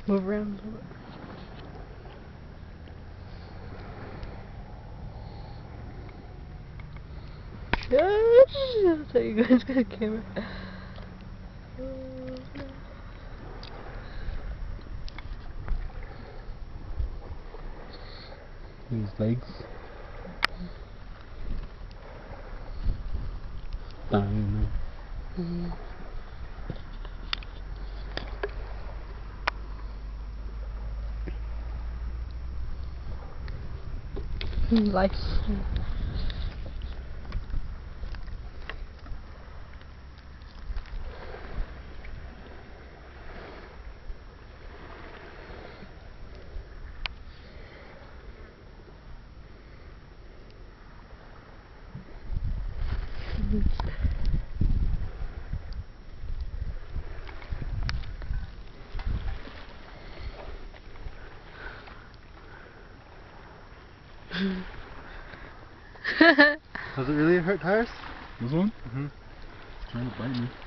Move around. There you go, it's got a camera. His legs. Down. Life. Does it really hurt, Tyrus? This one? Mm-hmm. It's trying to bite me.